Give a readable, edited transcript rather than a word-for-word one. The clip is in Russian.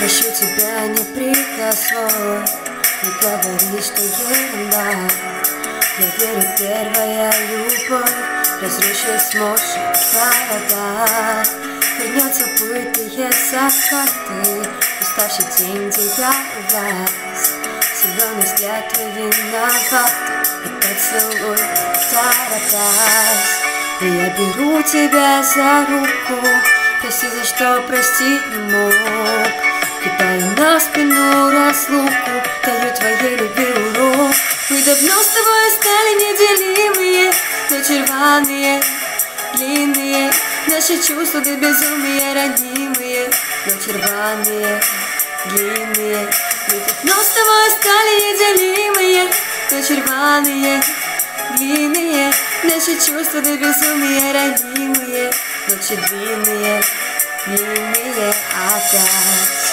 Ищу тебя неприкословно, не говори, что ерунда. Я верю, первая любовь разрушит сморщик города. Вернется пытые закаты, уставший день, где я увяз. Зеленый взгляд твой виноват, и поцелуй таратас. И я беру тебя за руку, прости, за что простить не мог. Кидаю на спину разлуку, даю твоей любви урок. Мы давно с тобой стали неделимые, ночи рваные, длинные. Наши чувства до безумия ранимые, ночи рваные, длинные. Мы давно с тобой стали неделимые, ночи рваные, длинные. Наши чувства до безумия ранимые, ночи длинные, длинные опять.